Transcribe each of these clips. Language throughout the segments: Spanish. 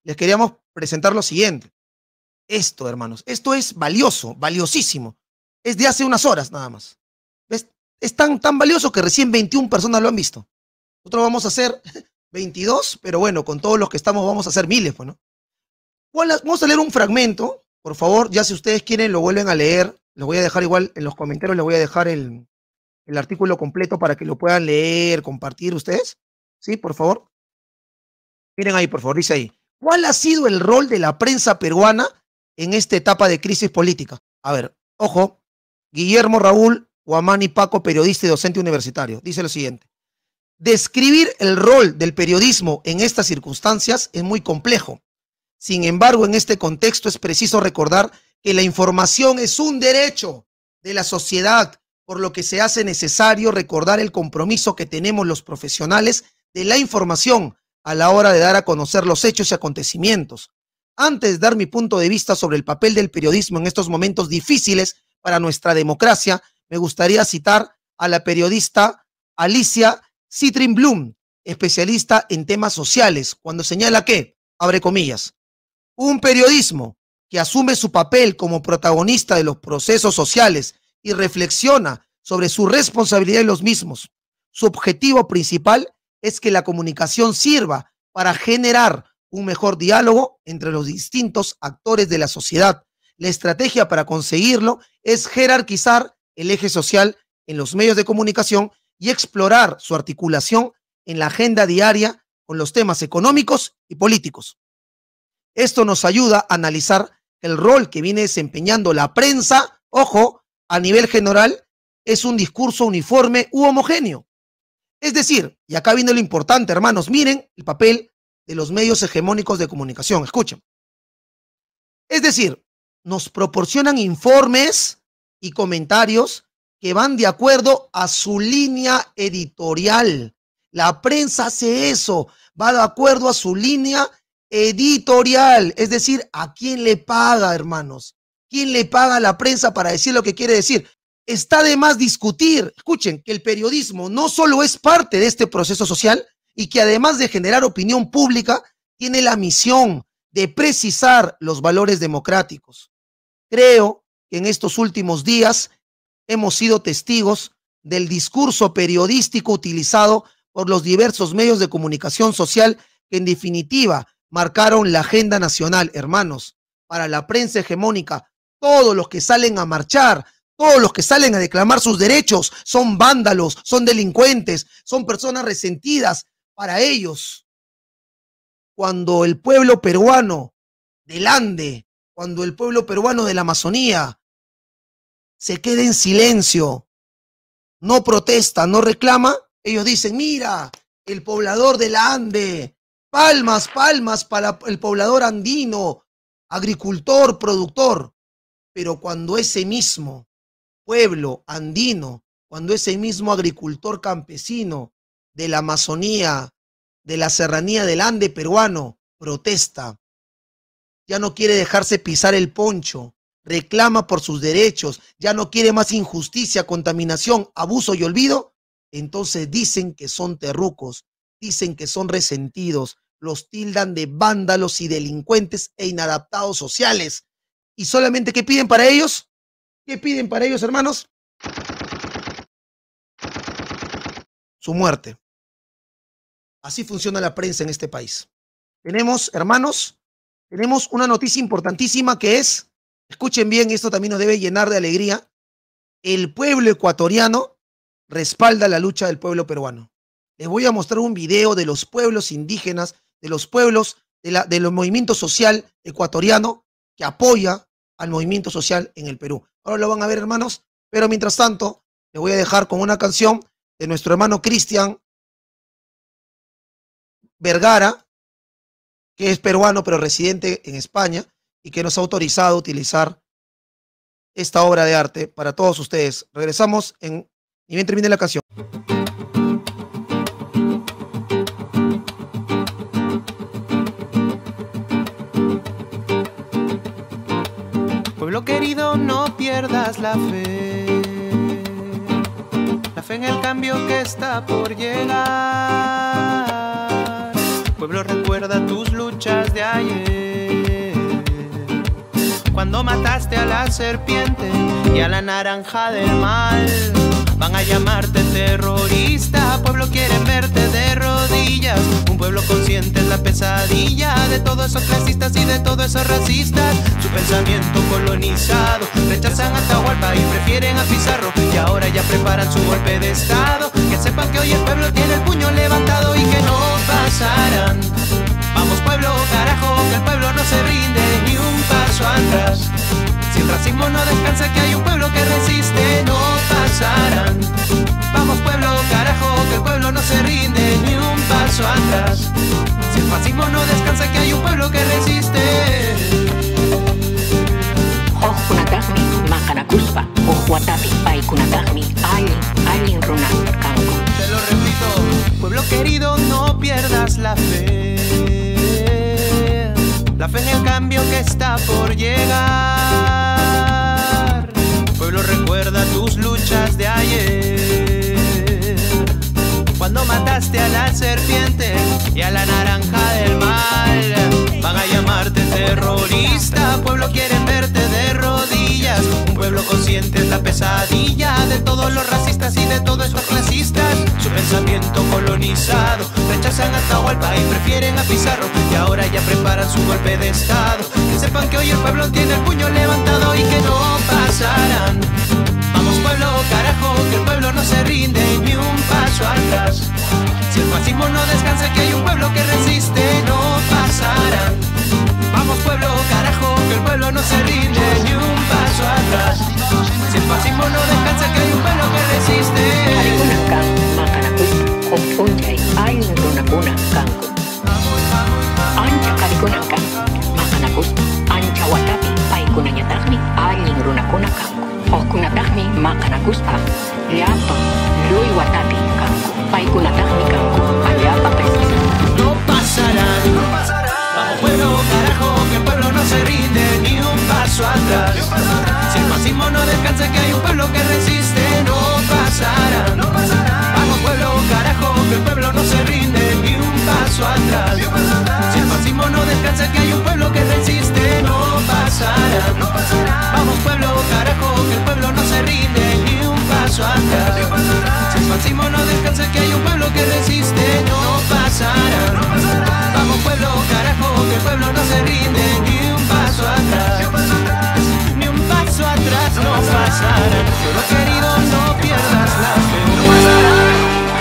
les queríamos presentar lo siguiente. Esto, hermanos, esto es valioso, valiosísimo. Es de hace unas horas nada más. ¿Ves? Es tan valioso que recién 21 personas lo han visto. Nosotros vamos a hacer 22, pero bueno, con todos los que estamos vamos a hacer miles, pues, ¿no? Vamos a leer un fragmento, por favor, ya si ustedes quieren lo vuelven a leer. Lo voy a dejar igual en los comentarios, les voy a dejar el artículo completo para que lo puedan leer, compartir ustedes. ¿Sí? Por favor. Miren ahí, por favor, dice ahí. ¿Cuál ha sido el rol de la prensa peruana en esta etapa de crisis política? A ver, ojo, Guillermo Raúl Huamani Paco, periodista y docente universitario, dice lo siguiente. Describir el rol del periodismo en estas circunstancias es muy complejo. Sin embargo, en este contexto es preciso recordar que la información es un derecho de la sociedad, por lo que se hace necesario recordar el compromiso que tenemos los profesionales de la información a la hora de dar a conocer los hechos y acontecimientos. Antes de dar mi punto de vista sobre el papel del periodismo en estos momentos difíciles para nuestra democracia, me gustaría citar a la periodista Alicia Citrin Blum, especialista en temas sociales, cuando señala que, abre comillas, un periodismo que asume su papel como protagonista de los procesos sociales y reflexiona sobre su responsabilidad en los mismos. Su objetivo principal es que la comunicación sirva para generar un mejor diálogo entre los distintos actores de la sociedad. La estrategia para conseguirlo es jerarquizar el eje social en los medios de comunicación y explorar su articulación en la agenda diaria con los temas económicos y políticos. Esto nos ayuda a analizar el rol que viene desempeñando la prensa, ojo, a nivel general, es un discurso uniforme u homogéneo. Es decir, y acá viene lo importante, hermanos, miren el papel de los medios hegemónicos de comunicación, escuchen. Es decir, nos proporcionan informes y comentarios que van de acuerdo a su línea editorial. La prensa hace eso, va de acuerdo a su línea editorial, es decir, ¿a quién le paga, hermanos? ¿Quién le paga a la prensa para decir lo que quiere decir? Está de más discutir, escuchen, que el periodismo no solo es parte de este proceso social y que además de generar opinión pública, tiene la misión de precisar los valores democráticos. Creo que en estos últimos días hemos sido testigos del discurso periodístico utilizado por los diversos medios de comunicación social que en definitiva marcaron la agenda nacional. Hermanos, para la prensa hegemónica, todos los que salen a marchar, todos los que salen a declamar sus derechos son vándalos, son delincuentes, son personas resentidas. Para ellos, cuando el pueblo peruano del Ande, cuando el pueblo peruano de la Amazonía se queda en silencio, no protesta, no reclama, ellos dicen, mira, el poblador del Ande, palmas, palmas para el poblador andino, agricultor, productor. Pero cuando ese mismo pueblo andino, cuando ese mismo agricultor campesino de la Amazonía, de la serranía del Ande peruano, protesta, ya no quiere dejarse pisar el poncho, reclama por sus derechos, ya no quiere más injusticia, contaminación, abuso y olvido, entonces dicen que son terrucos, dicen que son resentidos, los tildan de vándalos y delincuentes e inadaptados sociales. ¿Y solamente qué piden para ellos? ¿Qué piden para ellos, hermanos? Su muerte. Así funciona la prensa en este país. Tenemos, hermanos, tenemos una noticia importantísima que es, escuchen bien, esto también nos debe llenar de alegría, el pueblo ecuatoriano respalda la lucha del pueblo peruano. Les voy a mostrar un video de los pueblos indígenas, de los pueblos, del movimiento social ecuatoriano que apoya al movimiento social en el Perú. Ahora lo van a ver, hermanos, pero mientras tanto, les voy a dejar con una canción de nuestro hermano Cristian Vergara, que es peruano pero residente en España y que nos ha autorizado a utilizar esta obra de arte para todos ustedes. Regresamos ni bien termine la canción. Pueblo querido, no pierdas la fe en el cambio que está por llegar. pueblo recuerda tus luchas de ayer. Cuando mataste a la serpiente y a la naranja del mal, van a llamarte terrorista. Pueblo, quieren verte de rodillas. Un pueblo consciente es la pesadilla de todos esos clasistas y de todos esos racistas. Su pensamiento colonizado, rechazan a Atahualpa y prefieren a Pizarro, y ahora ya preparan su golpe de estado. Que sepan que hoy el pueblo tiene el puño levantado y que no pasarán. Vamos pueblo, carajo, que el pueblo no se rinde ni un paso atrás. Si el racismo no descansa, que hay un pueblo que resiste, no pasarán. Vamos pueblo, carajo, que el pueblo no se rinde ni un paso atrás. Si el fascismo no descansa, que hay un pueblo que resiste. Ojunatajmi, Macanakuspa, Ojuatapi, Paikunatagmi, Alin Runan, Kanko. Te lo repito, pueblo querido, no pierdas la fe. La fe en el cambio que está por llegar. Pueblo, recuerda tus luchas de ayer. Cuando mataste a la serpiente y a la naranja del mal, van a llamarte terrorista. Pueblo, quieren verte de rodillas. Un pueblo consciente es la pesadilla de todos los racistas y de todos los clasistas. Su pensamiento colonizado, rechazan a Atahualpa y prefieren a Pizarro, y ahora ya preparan su golpe de estado. Que sepan que hoy el pueblo tiene el puño levantado y que no pasarán. Vamos pueblo, carajo, que el pueblo no se rinde ni un paso atrás. Si el fascismo no descansa, que hay un pueblo que resiste, no pasarán. Vamos pueblo, carajo, que el pueblo no se rinde ni un paso atrás. Si el fascismo no descansa, que hay un pueblo que resiste. Arikunankan, Macanakuspa, Opunjay, Alin Runakuna, Kanko. Ancha Karikunankan, Macanakuspa, Ancha Watapi, Paikunanyatagmi, Alin Runakuna, Kanko. Okunatagmi, Macanakuspa, Liapa, Lui Watapi, Kanko. Paikunatagmi, Kanko, Aliapa precisa. No pasarán. Vamos pueblo, carajo, que el pueblo no se rinde ni un paso atrás. Si el fascismo no descansa, que hay un pueblo que resiste, no pasarán. Vamos pueblo, carajo, que el pueblo no se rinde ni un paso atrás. Si el fascismo no descansa, que hay un pueblo que resiste, no pasarán. Vamos pueblo, carajo, que el pueblo no se rinde ni un paso atrás. Si el fascismo no descansa, que hay un pueblo que resiste, no pasarán. Vamos pueblo, carajo, que el pueblo no se rinde ni un paso atrás. Ni un paso atrás, no pasarán. Pueblo querido, no pierdas la fe. No pasarán.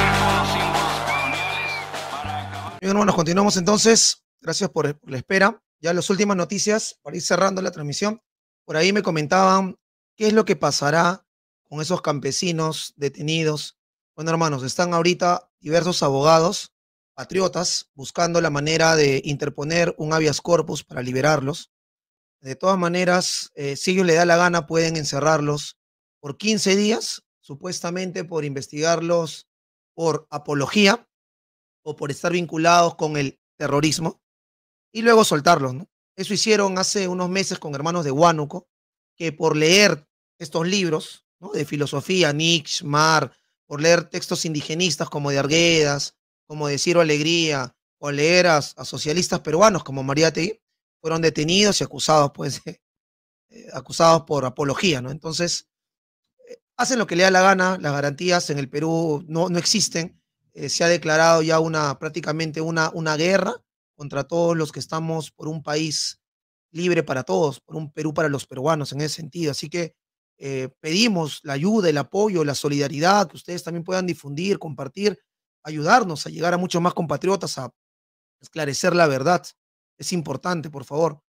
Bien, hermanos, continuamos entonces. Gracias por la espera. Ya las últimas noticias para ir cerrando la transmisión. Por ahí me comentaban qué es lo que pasará con esos campesinos detenidos. Bueno, hermanos, están ahorita diversos abogados patriotas buscando la manera de interponer un habeas corpus para liberarlos. De todas maneras, si ellos les da la gana, pueden encerrarlos por 15 días, supuestamente por investigarlos por apología o por estar vinculados con el terrorismo, y luego soltarlos, ¿no? Eso hicieron hace unos meses con hermanos de Huánuco, que por leer estos libros, ¿no?, de filosofía, Nietzsche, Mar, por leer textos indigenistas como de Arguedas, como de Ciro Alegría, o leer a socialistas peruanos como Mariátegui, fueron detenidos y acusados, pues, acusados por apología, ¿no? Entonces, hacen lo que le da la gana. Las garantías en el Perú no existen. Se ha declarado ya prácticamente una guerra contra todos los que estamos por un país libre para todos, por un Perú para los peruanos en ese sentido. Así que pedimos la ayuda, el apoyo, la solidaridad, que ustedes también puedan difundir, compartir, ayudarnos a llegar a muchos más compatriotas, a esclarecer la verdad. Es importante, por favor.